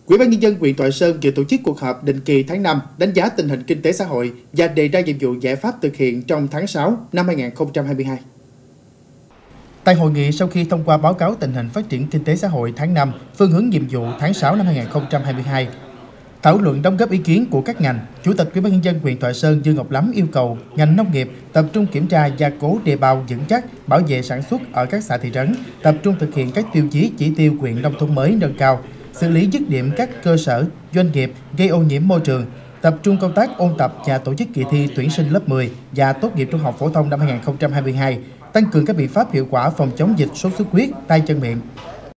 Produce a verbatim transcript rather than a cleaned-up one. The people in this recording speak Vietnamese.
Ủy ban nhân dân huyện Thoại Sơn vừa tổ chức cuộc họp định kỳ tháng năm đánh giá tình hình kinh tế xã hội và đề ra nhiệm vụ giải pháp thực hiện trong tháng sáu năm hai nghìn không trăm hai mươi hai. Tại hội nghị, sau khi thông qua báo cáo tình hình phát triển kinh tế xã hội tháng năm, phương hướng nhiệm vụ tháng sáu năm hai nghìn không trăm hai mươi hai, thảo luận đóng góp ý kiến của các ngành, Chủ tịch Ủy ban nhân dân huyện Thoại Sơn Dương Ngọc Lắm yêu cầu ngành nông nghiệp tập trung kiểm tra gia cố đê bao vững chắc, bảo vệ sản xuất ở các xã thị trấn, tập trung thực hiện các tiêu chí chỉ tiêu huyện nông thôn mới nâng cao, xử lý dứt điểm các cơ sở, doanh nghiệp gây ô nhiễm môi trường, tập trung công tác ôn tập và tổ chức kỳ thi tuyển sinh lớp mười và tốt nghiệp trung học phổ thông năm hai nghìn không trăm hai mươi hai, tăng cường các biện pháp hiệu quả phòng chống dịch sốt xuất huyết, tay chân miệng.